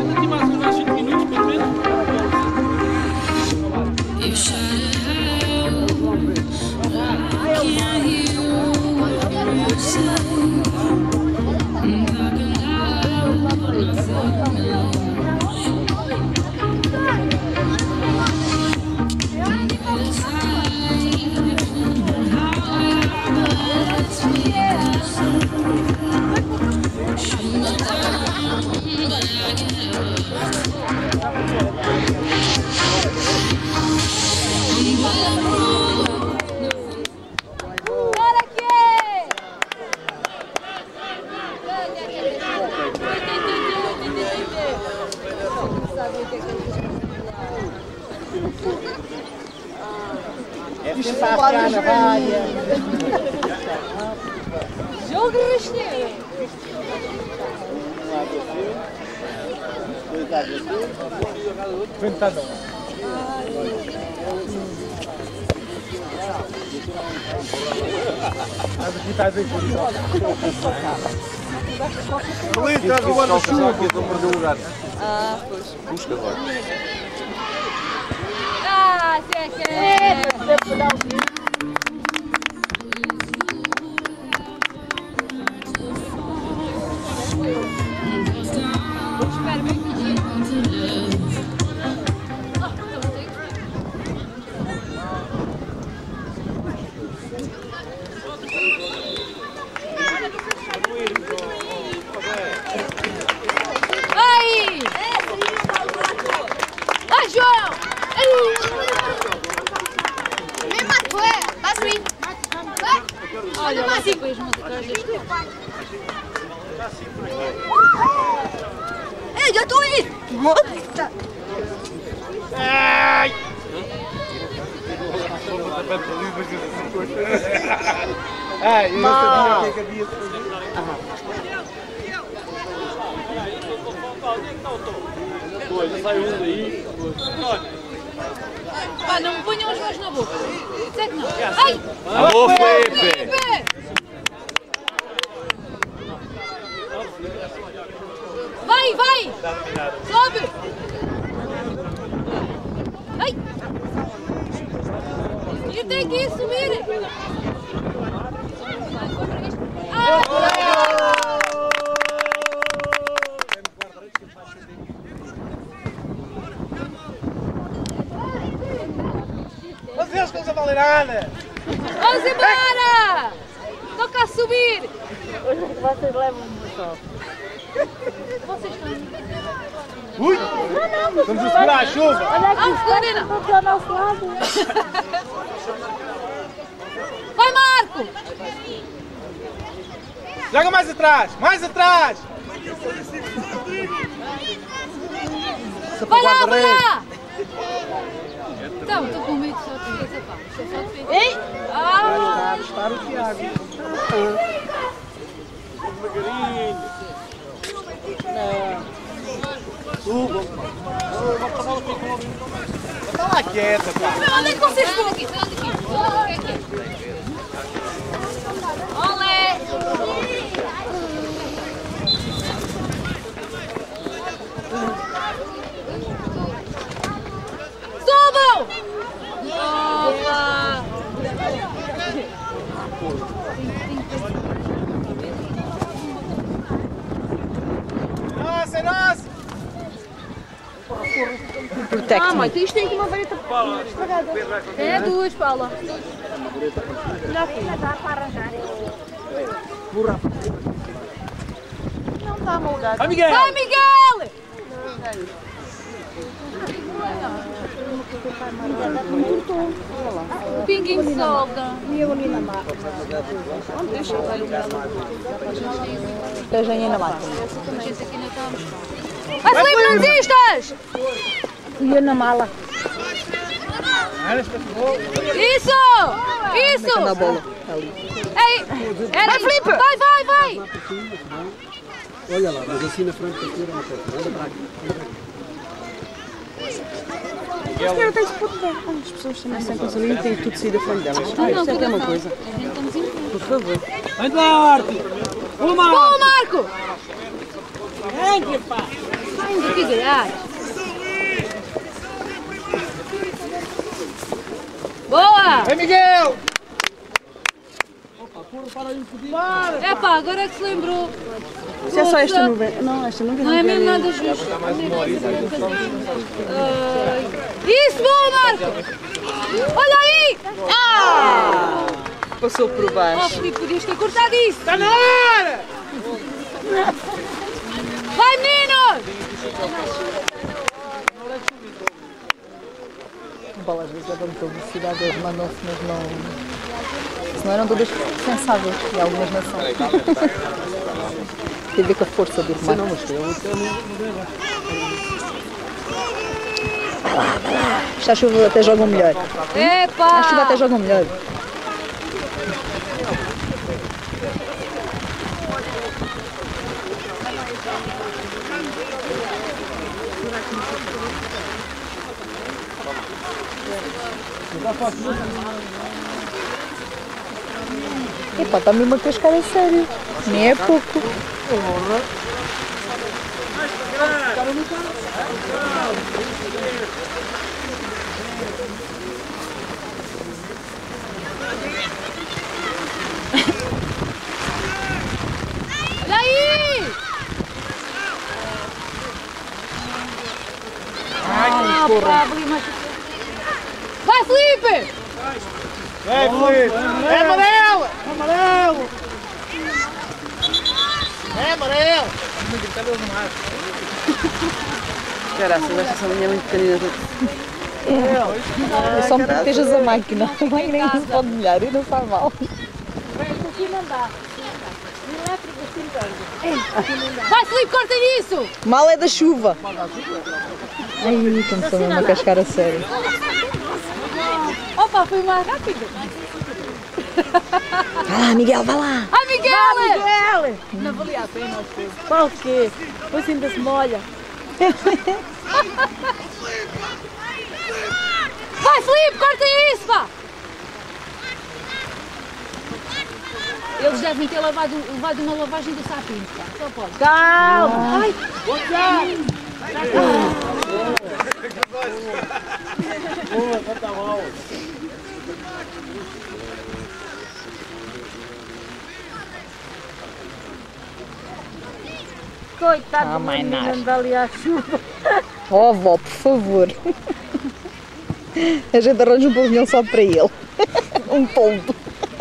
Está roubando chuva, que estão a perder o lugar. Ah, pois. Busca agora. Ah, Zeca! Olha, lá ficam as músicas deste tempo. Ei, já estou aí! Ai! Ai, eu sabia o que é que havia de fazer. Pois, já sai um daí. Pá, não me ponham as mãos na boca. Sei que não. Ai! Alô, Felipe! Vai, vai! Sobe! Ai! Eu tenho que ir subir! Mas eles não valem nada! Vamos embora! Toca a subir! Vocês levam-me só. Vocês estão... Ui! Vamos a segurar a chuva! Olha aqui, Vamos, Carolina! estão aqui ao nosso lado. Vai, Marco! Joga mais atrás! Mais atrás! Vai lá, vai lá! Então, estou com medo só de defesa, pá. Isto é só defesa. Ei! Ah! Está o Tiago. Devagarinho. Suba. Está lá quieta, pá. Onde é que vocês estão aqui? Sai daqui. Olé! Subam! Opa! Nossa, é nossa! Ah, mãe, isto tem aqui uma vareta estragada. É duas, Paula. Já fui, mas dá para arranjar. Burra! Não está molgado. Vai, Miguel! Vai, Miguel! Pinguinho de solda. E eu ali na máquina. Esteja na máquina. As livrancistas! E eu na mala. Isso! Isso! Na bola. Ali. Ei! Vai, Filipe! Vai, vai, vai! Olha lá, mas assim na frente da senhora não tem. Anda para aqui. A senhora tem-se poder. As pessoas também sentam-se ali e têm tudo saído da frente delas. Isto é que é uma coisa. Por favor. Vai lá, Arte! Boa, Marco! Entra, pá! Vamos aqui ganhar. Boa! Vem, Miguel! Epá, agora é que se lembrou. Se é só esta nuvem. Não, esta nuvem Não é mesmo nada justo. Isso, boa, Marco! Olha aí! Ah! Passou por Oh, baixo. Filipe, podias ter cortado isso! Está na hora! Vai, meninos! A bola às vezes leva muita velocidade, eles mandam-se, mas não. Se não eram todas sensáveis e algumas não são. Tem a ver com a força do remate. Não, mas Isto à chuva até jogam melhor. À chuva até Epa! jogam melhor. Epá, está mesmo a cascar a sério. Nem é pouco. Olha aí! Ah, Pablo, mas... Vai, Felipe! Vem, Felipe! É amarelo! Amarelo! É amarelo! Caraças, esta são minha muito pequenina. É só me protejas a máquina. A máquina não se pode molhar e não faz mal. Vai, Felipe, corta isso! Mal é da chuva. Ai, como estou mesmo a cascar a sério. Opa, foi mais rápido! Vai lá, Miguel, vai lá. Ai, Miguel! Miguel! Não valia a pena. Para o quê? Depois ainda se molha. Vai, Felipe, corta isso, pá! Eles devem ter levado uma lavagem do sapinho, pá. Só pode. Calma! Ai! Coitado Ah, do mãe, menino nasce. anda ali à chuva. Oh, vó, por favor. A gente arranja um pavilhão só para ele. Um ponto.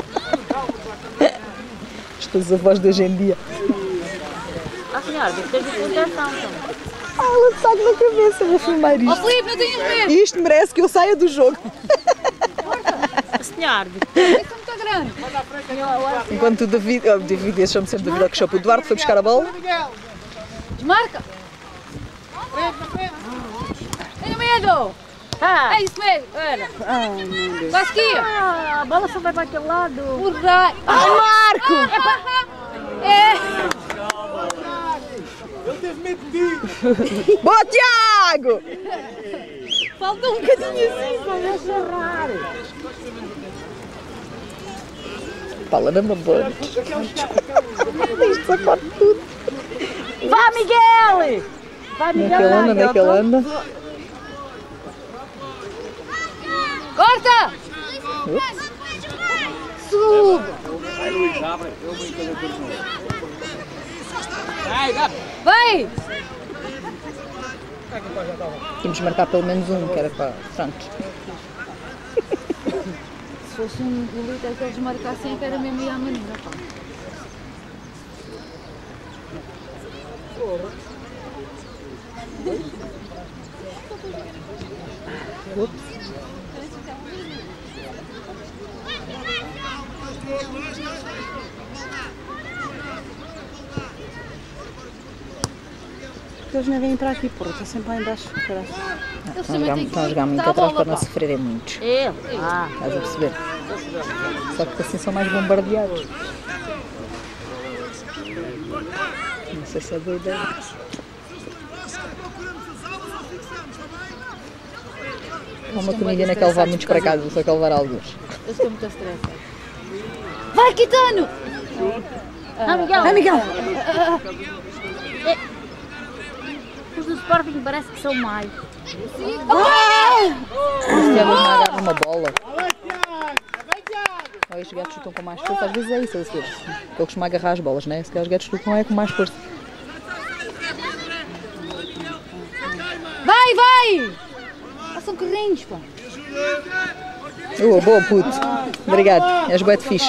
Estas avós de hoje em dia. Ah, senhora, tens de proteção também. Ah, ela de saco na cabeça, vou filmar Oh, isto. Felipe, não tenhas medo! Isto merece que eu saia do jogo. Senhora, Isso é muito grande! Enquanto o David, David, chamo sempre David ao que o Eduardo foi buscar a bola. Desmarca! Tenho medo! É isso mesmo! Olha! ai meu Deus. Vai aqui! A bola só vai para aquele lado. Por raio! Ai, Marco! É! Ele teve medo de ti! Boa, Tiago! Falta um bocadinho assim! Vai cerrar. Fala na mamãe. Isto sacode tudo. Vá, Miguel! Vai, Miguel! Naquele anda, naquele anda. Corta! Suba! Vai! Tínhamos de marcar pelo menos um, que era para. Pronto. Se fosse um golito que eles marcassem, que era mesmo ir à maneira, pá. Eles nem vêm para aqui, porra, está sempre lá embaixo. Caralho. Estão a jogar muito Dá a atrás bola, para não pá. sofrerem muito. Ele? Ah, Estás a perceber? Só que assim são mais bombardeados. Não sei se é boa ideia. Há uma comida naquela levar muitos para casa, só que levar alguns. Eu estou muito estressada. Vai, Quitano! ah Miguel! Ah, Miguel! Os do Sporting parece que são mais. Se elas não agarram uma bola. Ou os gatos chutam com mais força, às vezes é isso. Eu costumo agarrar as bolas, né? Se calhar os gatos chutam é com mais força. Vai, vai! Passam carrinhos, pá. Boa, puto. Obrigado. És bué de fixe.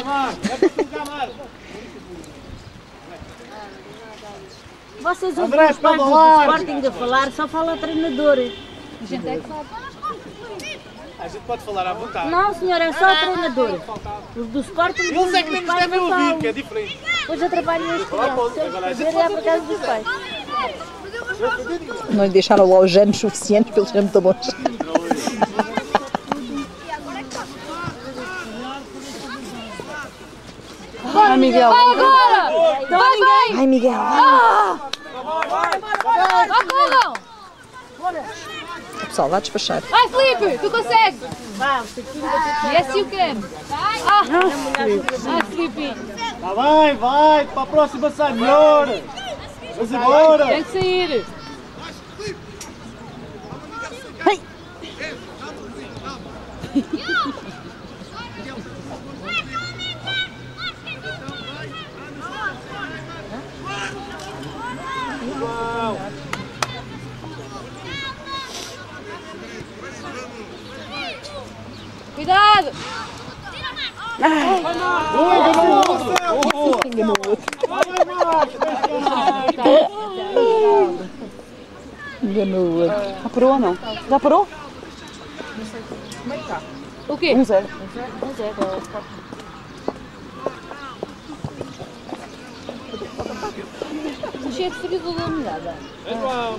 Vocês ouvem os pais do Sporting a falar, só fala treinador. A gente é que sabe. A gente pode falar à vontade. Não, senhor, é só treinador. Os do Sporting. Eles é que nem nos devem ouvir, que é diferente. Depois atrapalham as crianças. A ver é para casa dos pais. Não lhe deixaram lá os anos suficientes para eles serem muito bons. Vai, Miguel. Vai agora! Vai! Ai, Miguel. Vai, corram! Pessoal, vá despachar. Vai, Filipe! Tu consegues! Yes, you can! Vai, Filipe! Tá bem, vai, para a próxima sai melhor. Vamos embora. Tem que sair! Cuidado! Enganou o outro. Já parou ou não? Já parou? O quê? 1-0. Cheio de frio da umidade. É bom.